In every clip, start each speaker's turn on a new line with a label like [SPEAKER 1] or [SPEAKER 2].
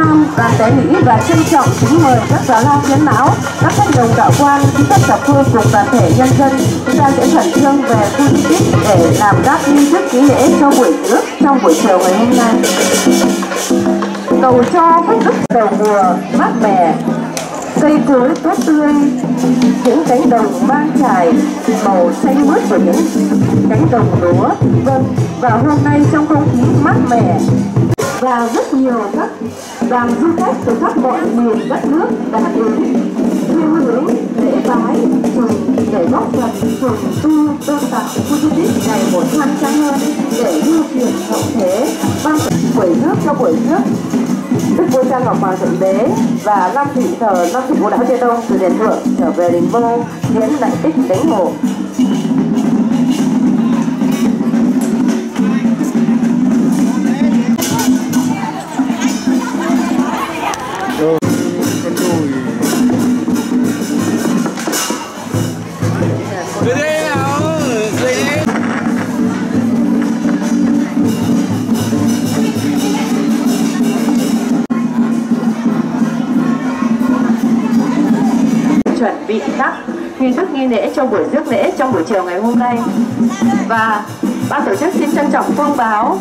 [SPEAKER 1] Nam đoàn tế Mỹ và trân trọng kính mời các giáo lao hiến máu, các khách đồng đạo quan, các tập phương cùng toàn thể nhân dân. Chúng ta sẽ khẩn trương về khu di tích để làm các nghi thức ký lễ cho buổi trước trong buổi chiều ngày hôm nay. Cầu cho phúc đức đầu mùa mát mẻ, cây cối tốt tươi, những cánh đồng mang trải màu xanh mướt của những cánh đồng lúa. Vâng, và hôm nay trong không khí mát mẻ và rất nhiều các đoàn du khách từ khắp mọi miền đất nước đã đến thiêng hướng lễ bái để góp phần trùng tu tôn tạo khu di tích ngày một khang trang hơn, để lưu truyền hậu thế. Ban buổi rước cho buổi rước Đức Vua Cha Ngọc Hoàng Thượng Đế và năm vị Bồ Đáo Chư Đông từ đền Thượng trở về đình Vô hiến đại tích đánh mộ. Chuẩn bị các nghi thức nghi lễ cho buổi rước lễ trong buổi chiều ngày hôm nay. Và ban tổ chức xin trân trọng thông báo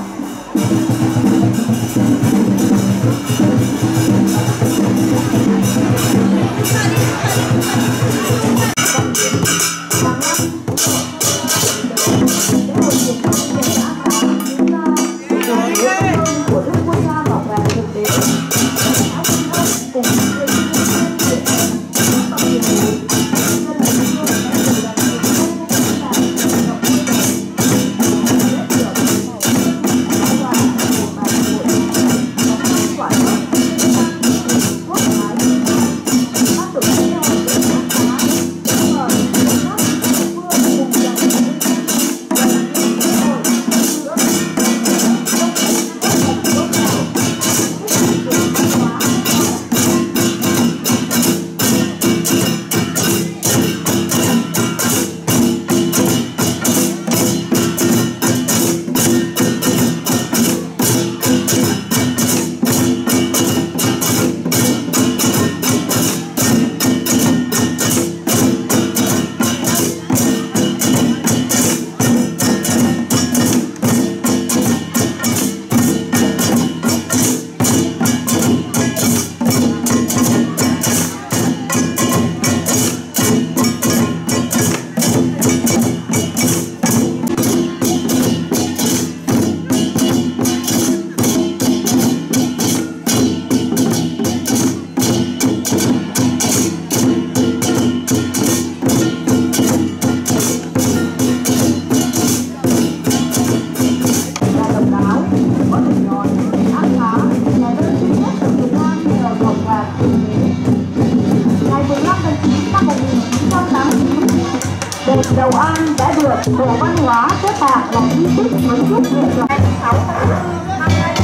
[SPEAKER 1] Dầu An đã được Bộ Văn hóa xếp hạng là di tích kiến trúc nghệ thuật 6 tháng 4 năm nay.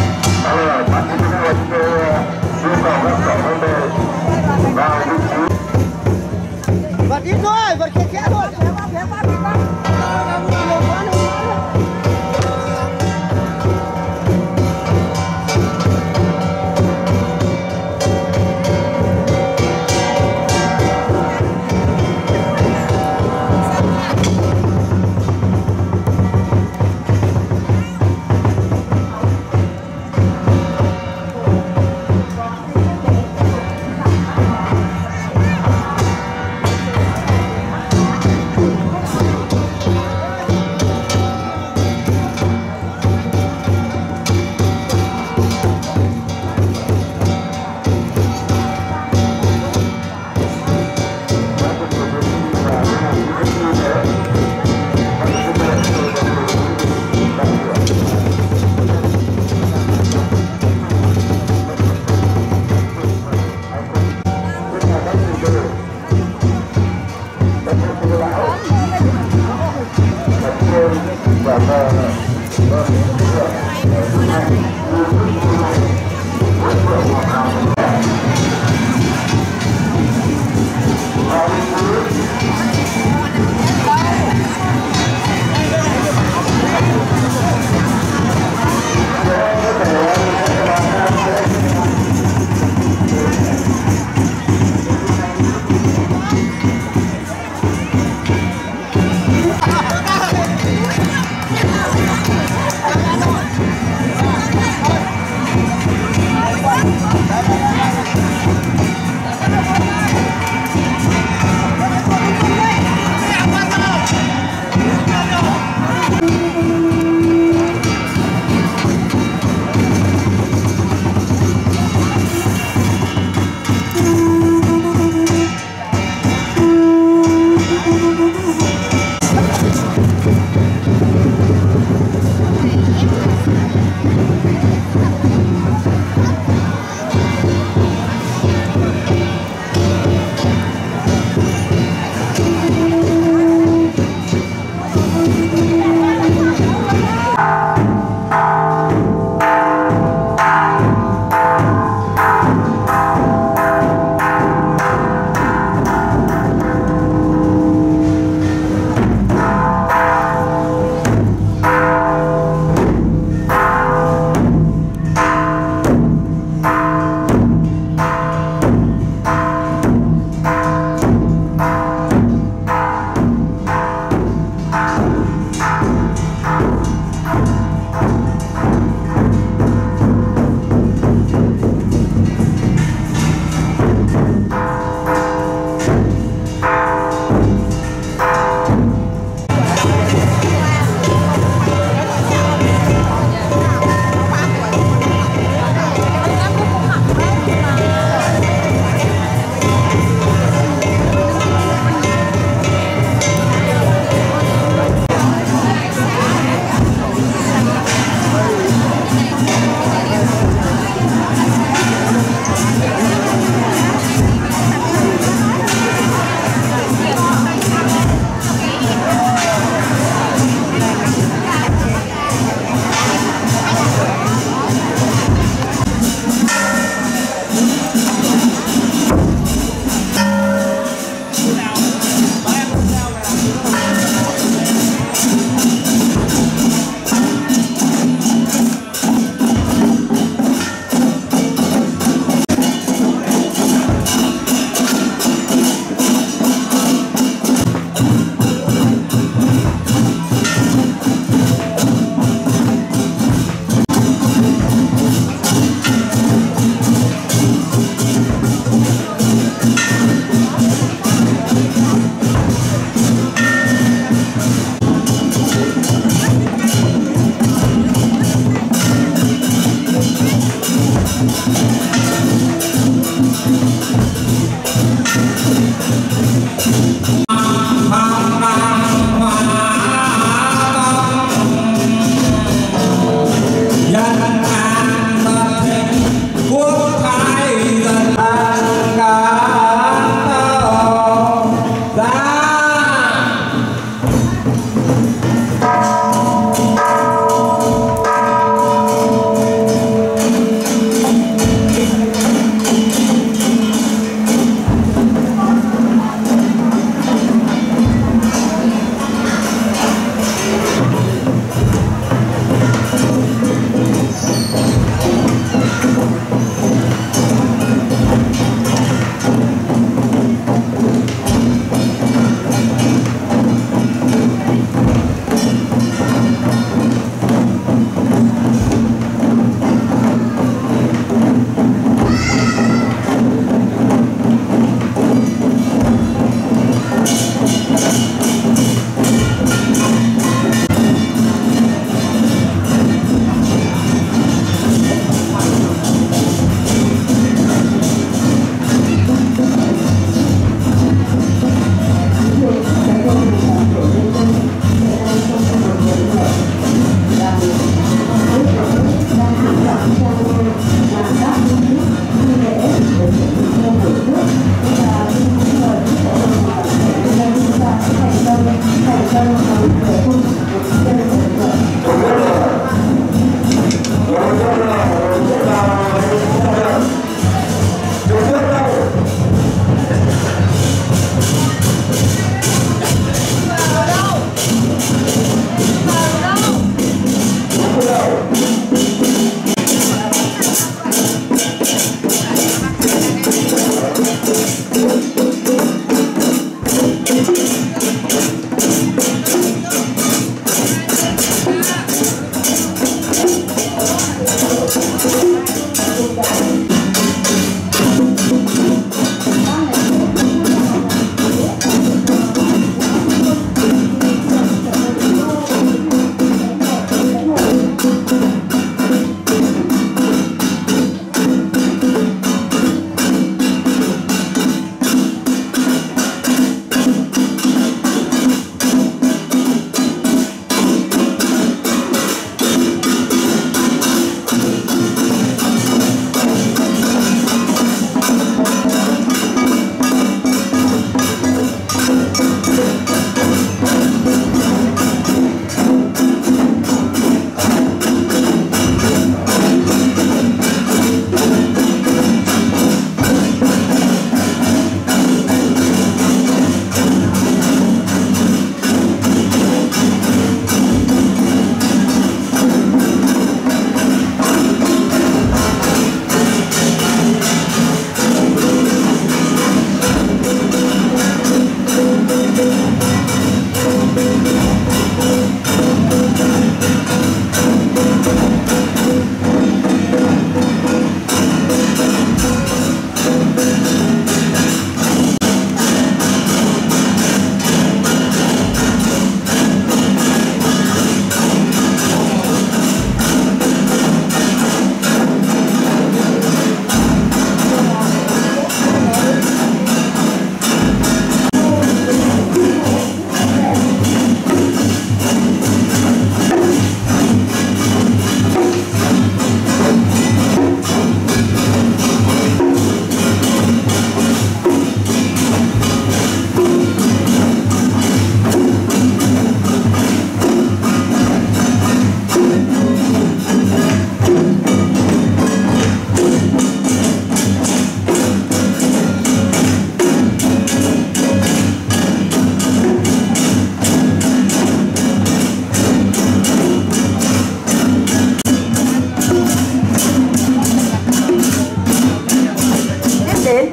[SPEAKER 2] Vật ít thôi, vật khẽ thôi.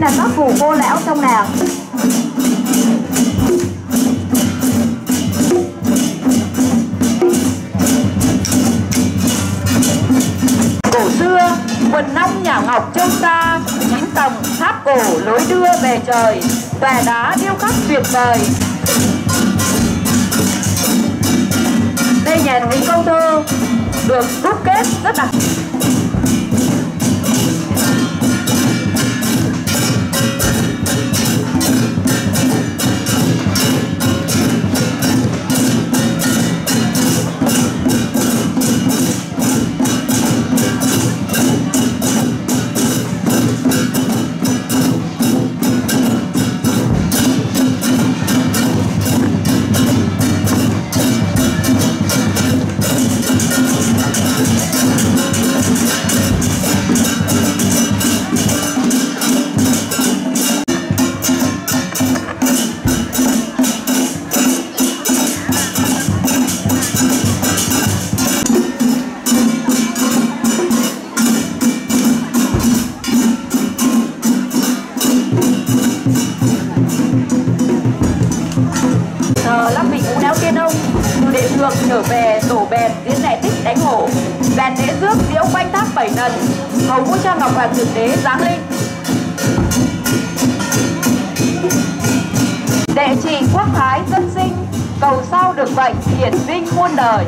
[SPEAKER 1] là các cụ cô lão trong làng. Cổ xưa, quần nông nhà Ngọc Châu Sa, 9 tầng tháp cổ lối đưa về trời, tòa đá điêu khắc tuyệt vời. Đây là những câu thơ được đúc kết rất đặc. Lắp vị Ngũ Đáo Tiên Ông từ địa thượng trở về tổ bèn diễn lẻ tích đánh hổ, bèn lễ rước diễu quanh tháp 7 lần, hầu vũ trang ngọc hoàng thượng đế giáng linh. Đệ trì quốc thái dân sinh, cầu sao được vậy hiển vinh muôn đời.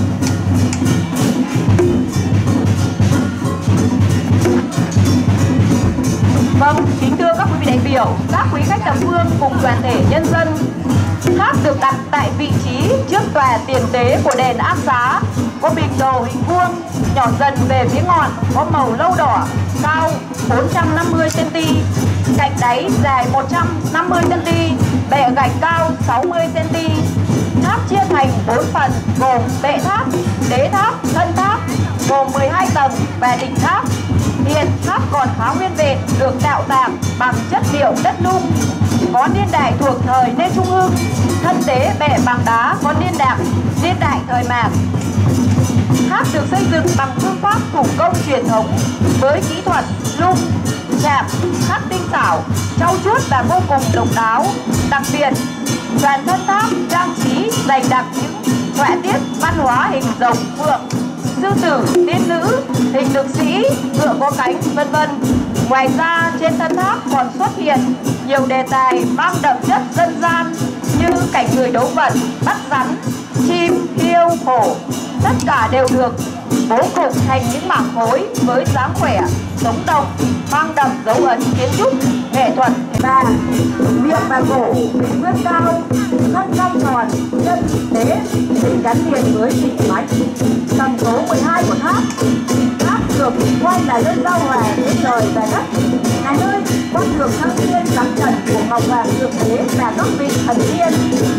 [SPEAKER 1] Vâng, kính thưa các quý vị đại biểu, các quý khách thập phương cùng toàn thể nhân dân, tháp được đặt tại vị trí trước tòa tiền tế của đền Áp Xá, có bình đồ hình vuông, nhỏ dần về phía ngọn, có màu nâu đỏ, cao 450 cm, cạnh đáy dài 150 cm, bệ gạch cao 60 cm. Tháp chia thành 4 phần gồm bệ tháp, đế tháp, thân tháp, gồm 12 tầng và đỉnh tháp. Hiện tháp còn khá nguyên vẹn, được tạo tàng bằng chất liệu đất nung, có niên đại thuộc thời Lê Trung Hưng. Thân tế bệ bằng đá có niên đại thời Mạc. Tháp được xây dựng bằng phương pháp thủ công truyền thống với kỹ thuật nung, chạm, khắc tinh xảo, trau chuốt và vô cùng độc đáo. Đặc biệt, toàn thân tháp trang trí dày đặc những họa tiết văn hóa hình rồng, phượng, sư tử, tiên nữ, hình lực sĩ, ngựa có cánh, vân vân. Ngoài ra, trên thân tháp còn xuất hiện nhiều đề tài mang đậm chất dân gian như cảnh người đấu vật, bắt rắn, chim, hiêu, hổ. Tất cả đều được bố cục thành những mảng khối với dáng khỏe, sống động, mang đậm dấu ấn kiến trúc, nghệ thuật. Và miệng và cổ bị vươn cao, thân cong tròn, chân tế, hình gắn liền với đỉnh mách. Tầng số 12 của tháp, tháp được quay là nơi giao hòa giữa trời và đất, là nơi con đường thăng thiên cắm trần của Ngọc Hoàng Thượng Đế và các vị thần tiên.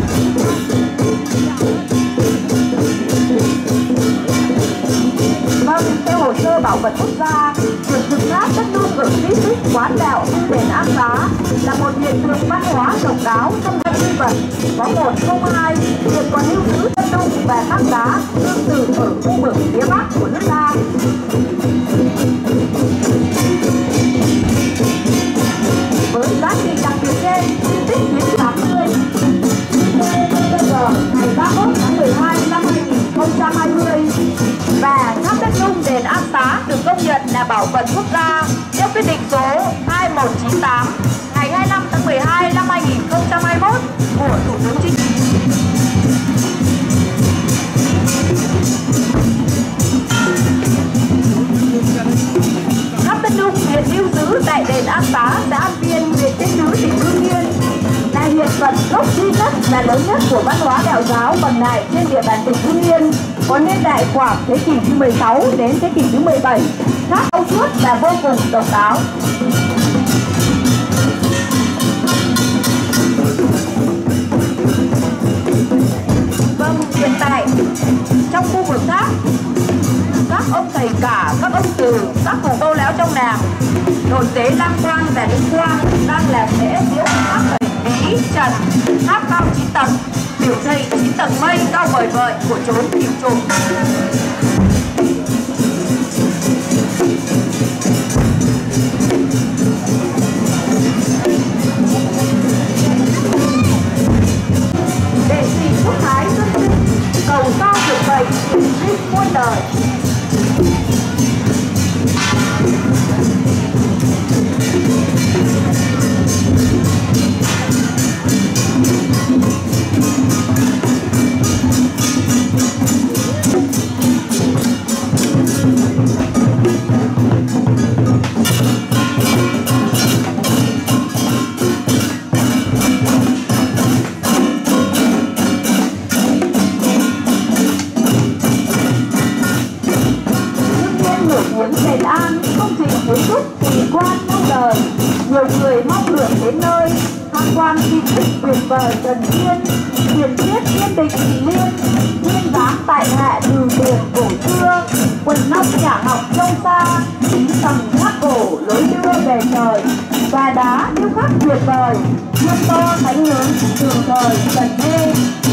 [SPEAKER 1] Vâng, theo hồ sơ bảo vật quốc gia, việc dựng tháp đất nung ở di tích quán đạo đền Áp Xá là một hiện tượng văn hóa độc đáo trong các di vật. Có 102 hiện còn lưu giữ đất nung và tháp đá tương tự ở khu vực phía bắc của nước ta. Với giá trị đặc biệt trên, di tích hiến 80 ngày 31 tháng 12 năm 2020 và tháp đất nung đền Áp Xá được công nhận là bảo vật quốc gia theo quyết định số 2198 ngày 25 tháng 12 năm 2021 của Thủ tướng Chính phủ. Tháp đất nung hiện lưu giữ tại đền Áp Xá, xã An Viên, huyện Tiên Nữ, tỉnh Hưng Yên, là hiện vật gốc duy nhất và lớn nhất của văn hóa đạo giáo còn lại trên địa bàn tỉnh Hưng Yên, có niên đại khoảng thế kỷ thứ 16 đến thế kỷ thứ 17, tháp trau chuốt và vô cùng độc đáo. Vâng, hiện tại trong khu vực tháp, các ông thầy cả, các ông từ, các cụ cô lão trong làng, nội tế Lam Quang và Đức Quang đang làm lễ diễu tháp thầy Lý Trần. Tháp cao 9 tầng, biểu thị 9 tầng mây cao vời vợi của chốn Kim Trùng. vời. Nhiều người mong được đến nơi tham quan di tích tuyệt vời Trần Thiên, truyền thuyết thiên đình liên, nguyên dáng tại hạ từ tiền cổ xưa, quần nóc nhà ngọc châu xa, chín tầng tháp cổ lối đưa về trời, và đá điêu khắc tuyệt vời, nhân to thánh lớn từ thời Trần Hê.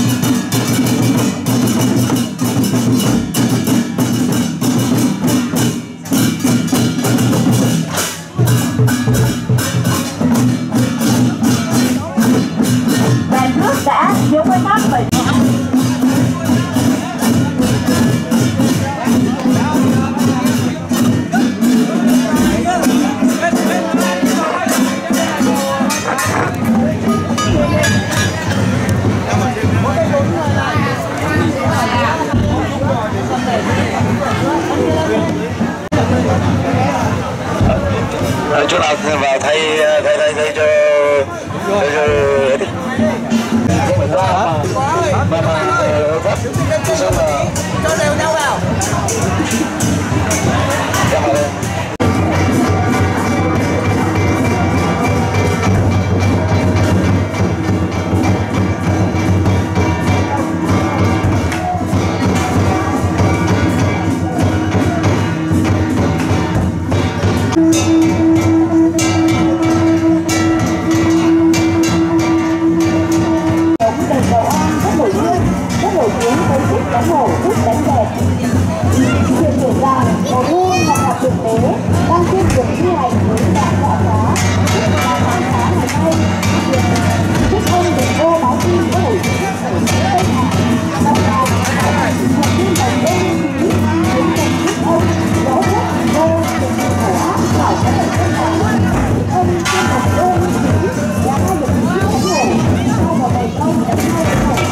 [SPEAKER 1] Đèn nước đã chiếu quay mắt vậy.
[SPEAKER 3] Chú nào vào thay cho
[SPEAKER 2] cho đều nhau vào.
[SPEAKER 1] Đang trên đường thi hành với đảng Đạ Giá, là khám phá ngày nay, thích ông được cô báo tin có buổi diễn ở phía Tây Hà, đồng bào, một tin đồng đêm quý, đến cùng thích ông, gió hết cô, được sự khổ ác vào các bệnh tân hóa, ông trên đồng đêm quý, là hai lực sĩ đánh hổ, sau vào bầy công đánh hai đánh hổ,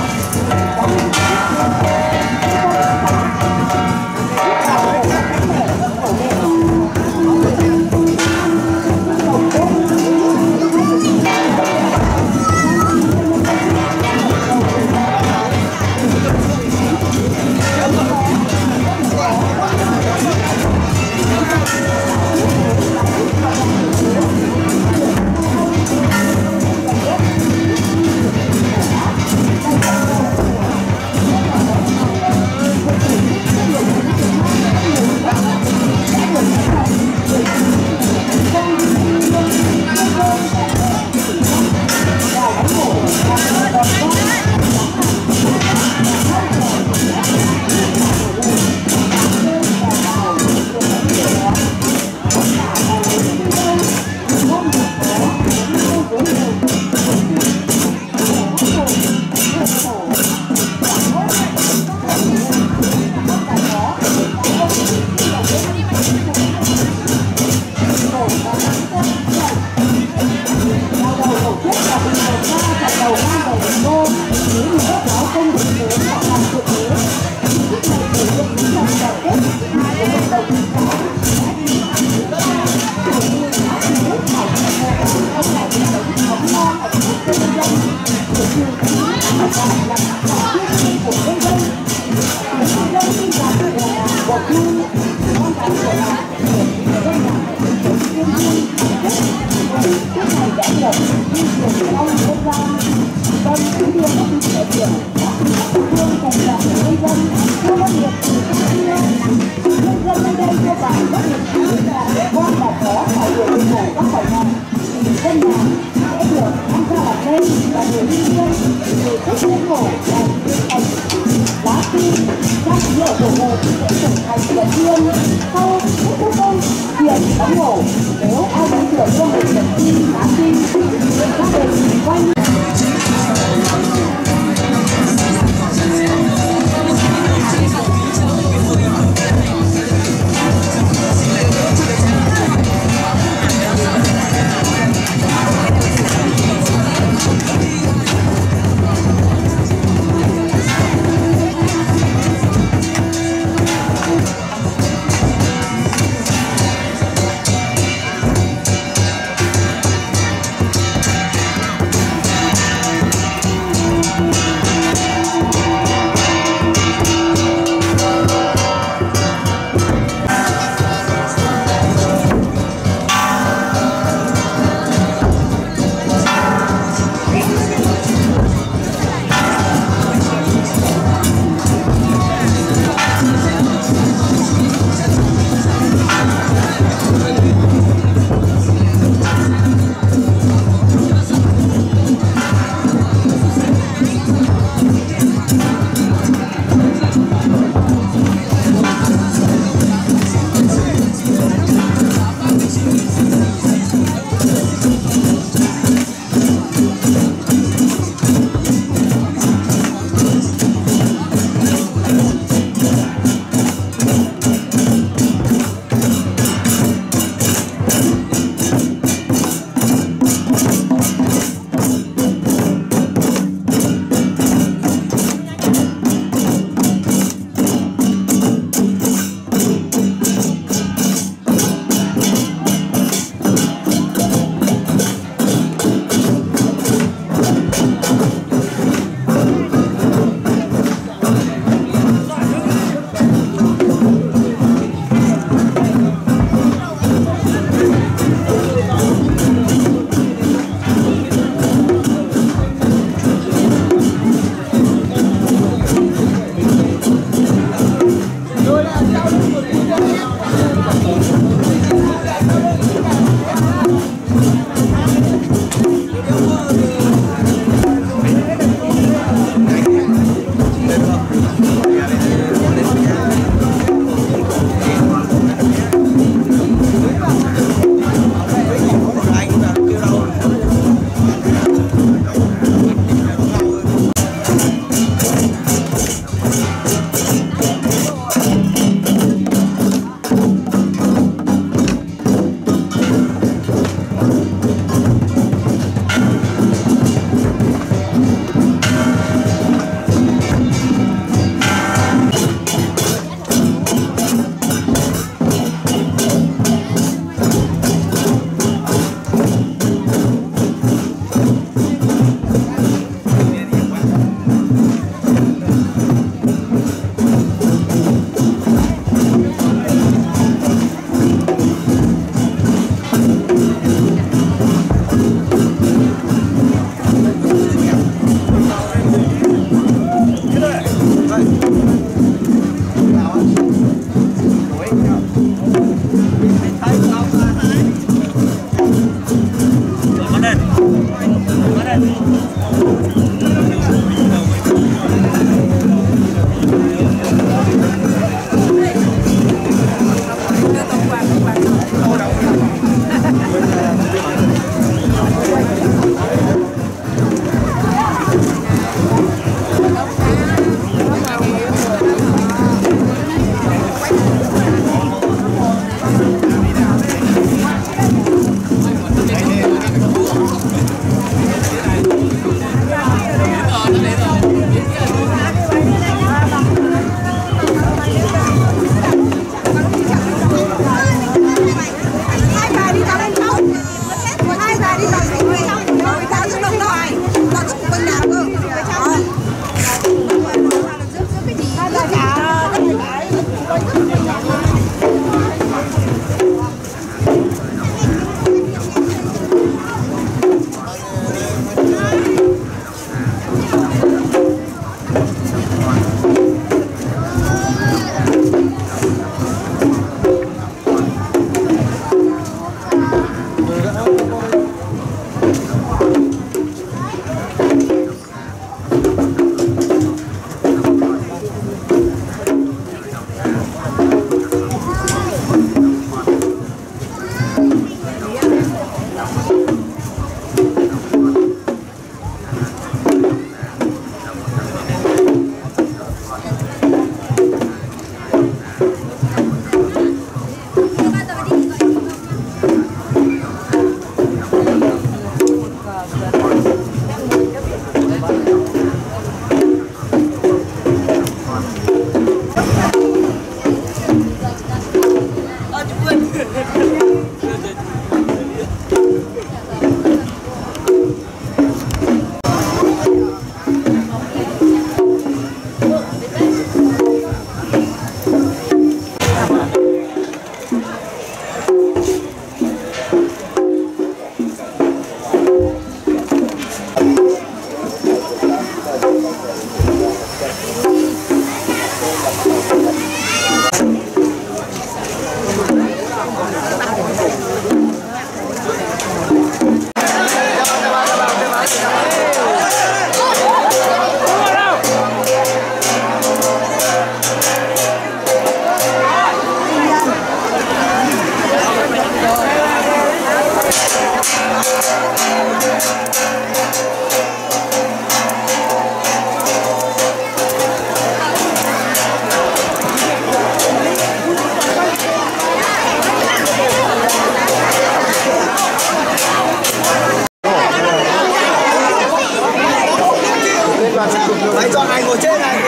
[SPEAKER 2] Đấy, chọn này ngồi trên này.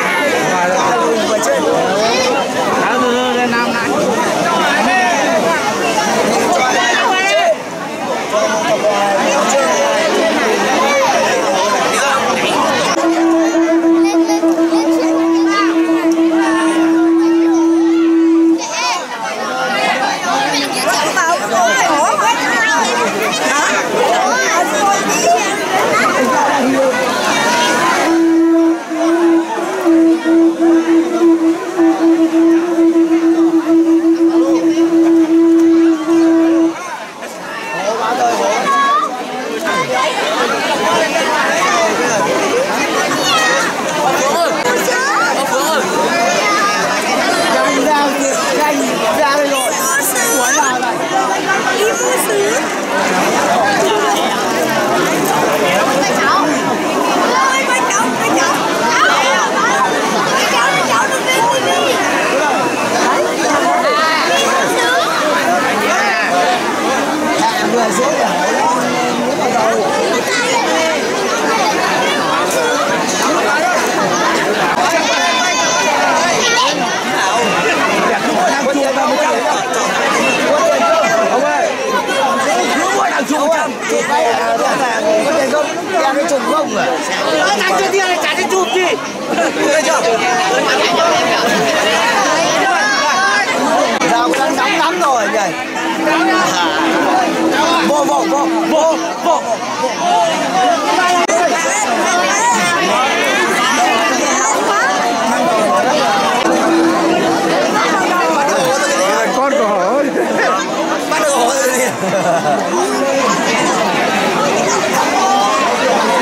[SPEAKER 2] Ngồi trên.
[SPEAKER 4] Lên năm này. Con của họ bắt được họ rồi.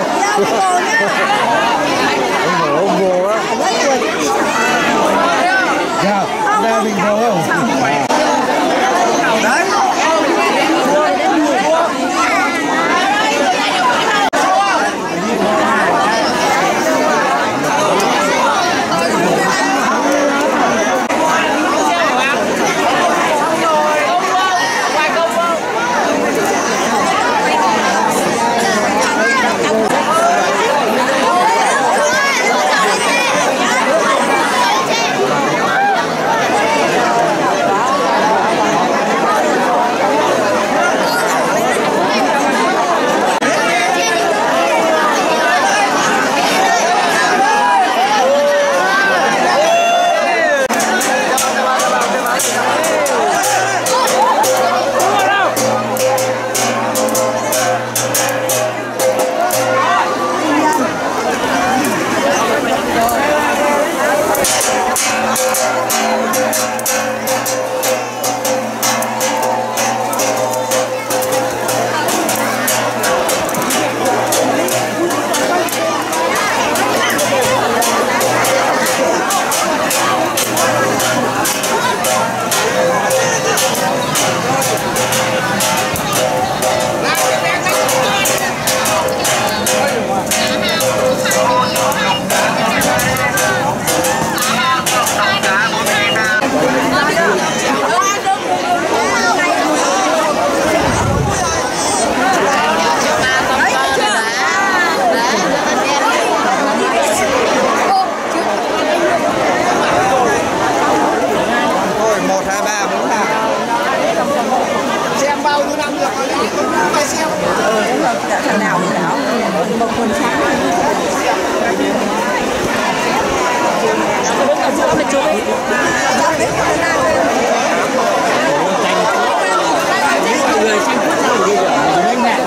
[SPEAKER 4] Ông bồ á. Dạ, đây bình thường không? Đấy.
[SPEAKER 5] Thằng nào cũng đảo một phần sáng người xem phút nào đi rồi mẹ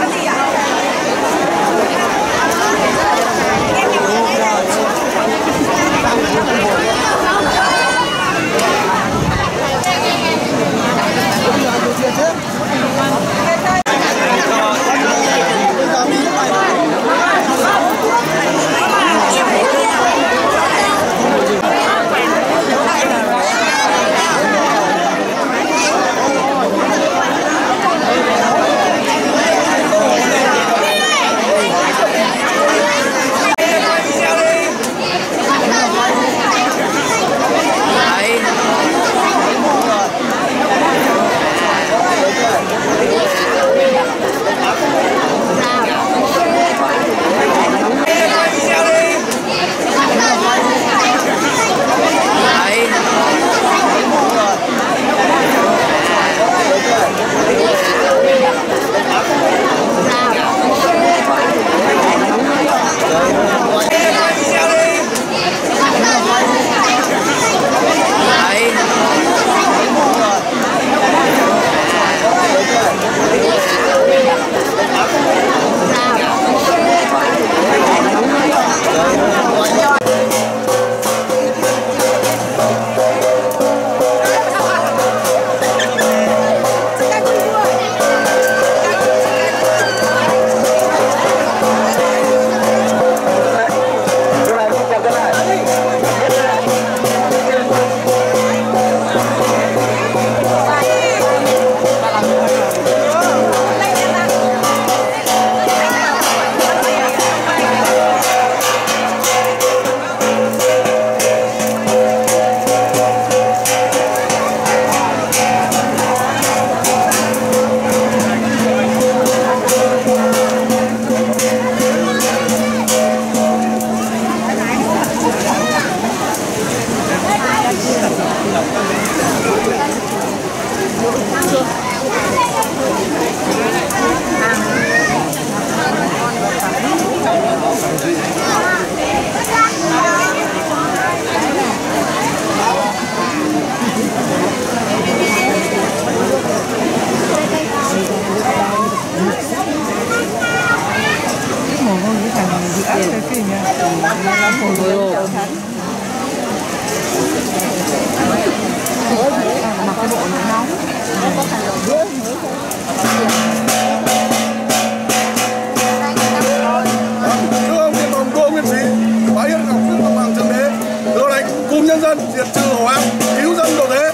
[SPEAKER 2] dân, diệt trừ hổ ám, cứu dân độ thế.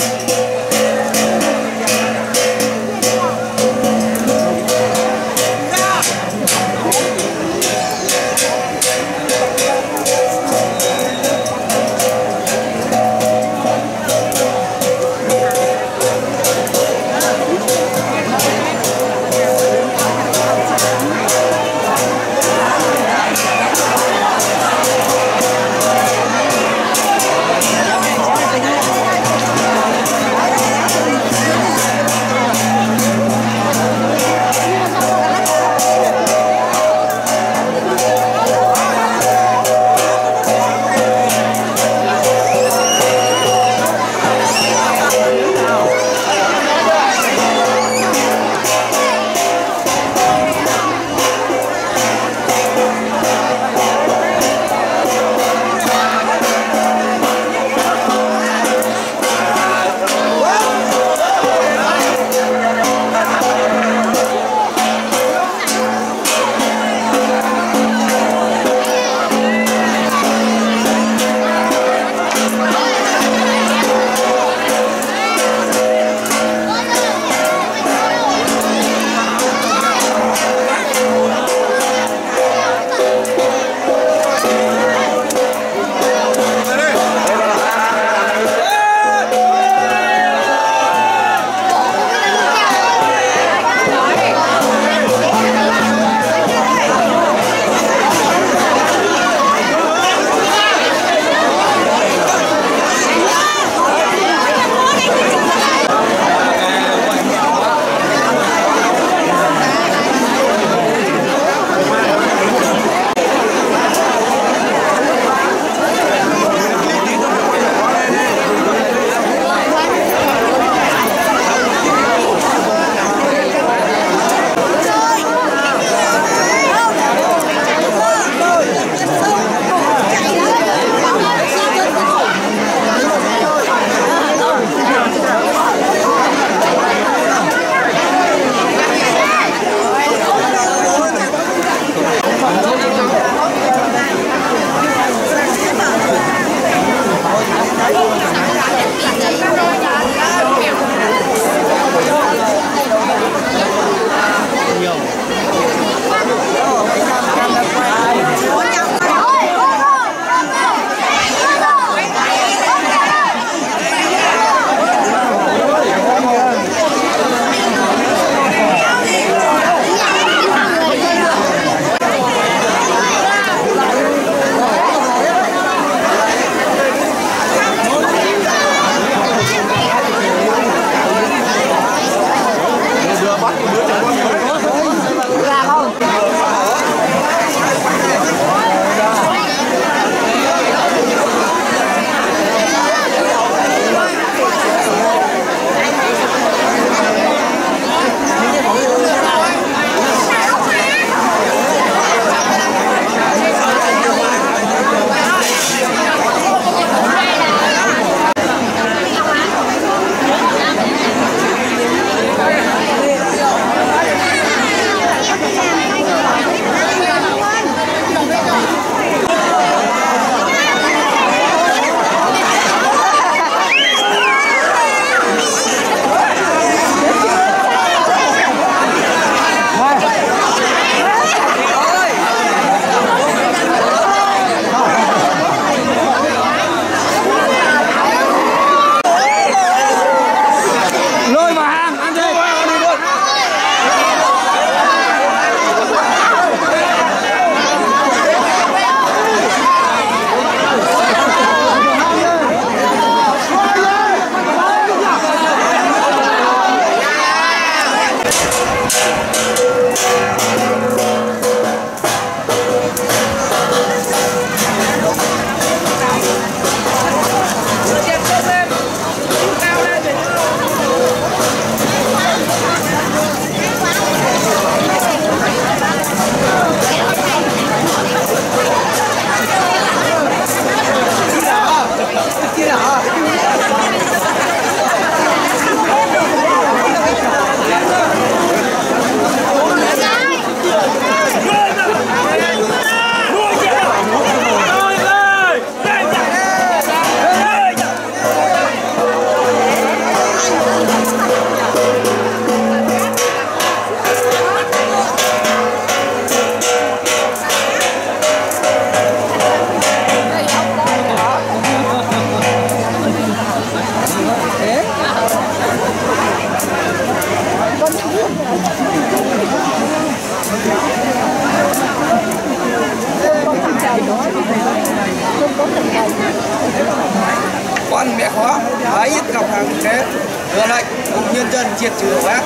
[SPEAKER 2] Đưa lệnh nhân dân triệt trừ bác.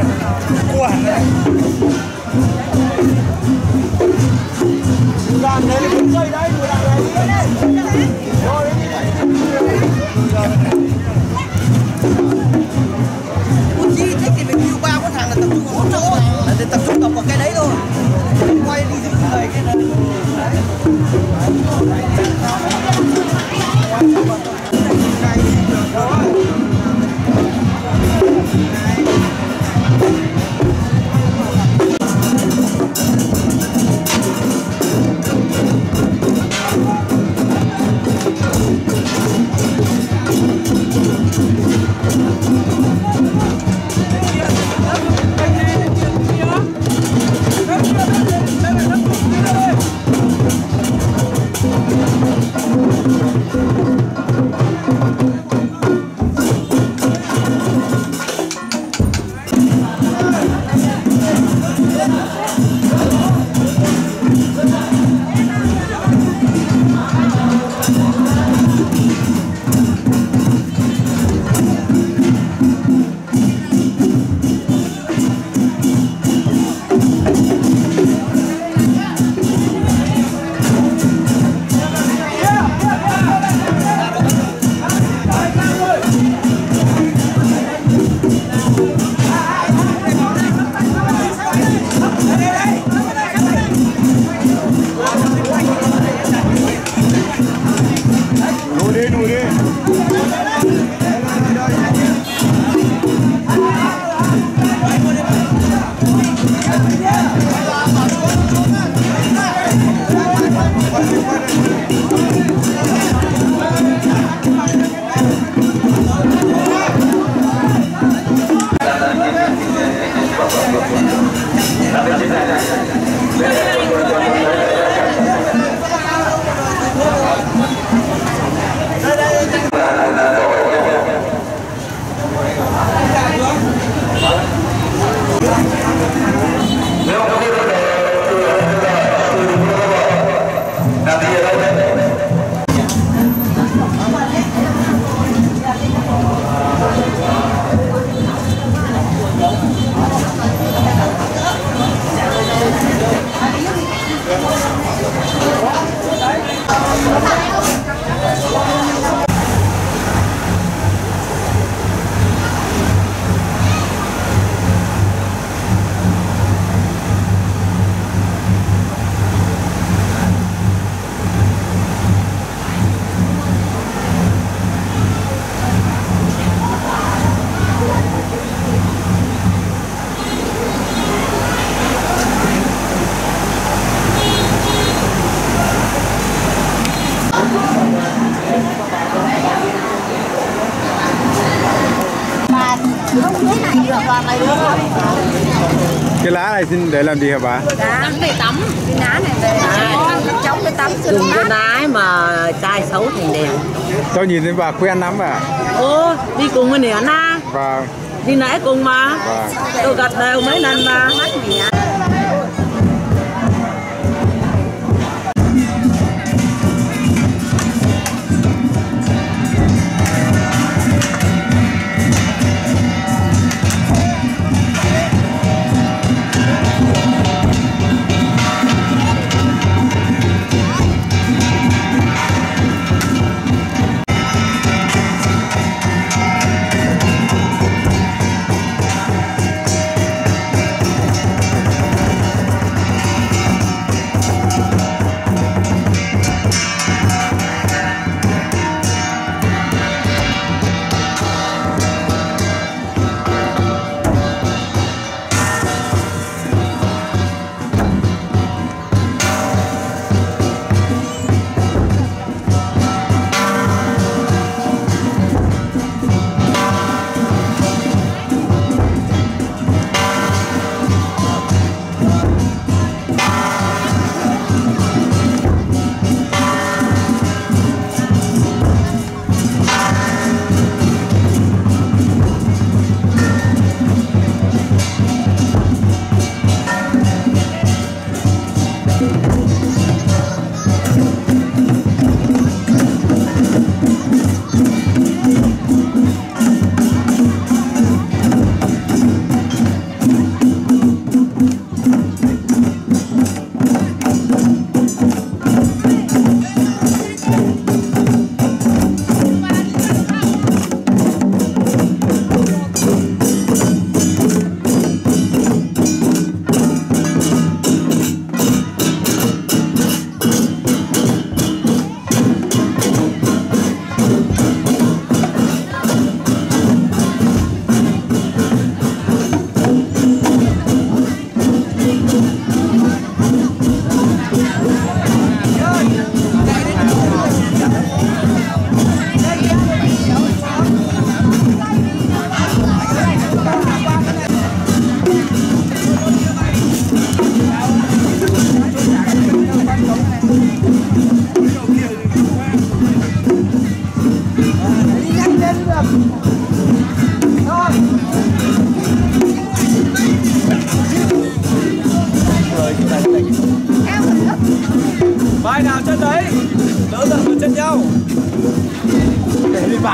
[SPEAKER 2] Cua hẳn đấy. Đàn đấy là cũng cây đấy, đàn này đi đấy. Rồi đi đấy. Ủa chi thích thì mình kêu ba con thằng là tập trung vào một chỗ, là tập trung vào cái đấy thôi. Quay đi dựng người cái này.
[SPEAKER 4] Cái lá này xin để làm gì hả bà?
[SPEAKER 5] Lá để tắm, cái lá này để chống cái tắm cho
[SPEAKER 6] dùng cái lá mà chai xấu thành đèn.
[SPEAKER 4] Tôi nhìn thấy bà quen lắm à?
[SPEAKER 6] Ô, đi cùng với Nén à?
[SPEAKER 4] Vâng.
[SPEAKER 6] Đi nãy cùng mà.
[SPEAKER 4] Vâng.
[SPEAKER 6] Tôi gật đều mấy lần mà.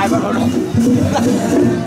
[SPEAKER 2] bài mà nó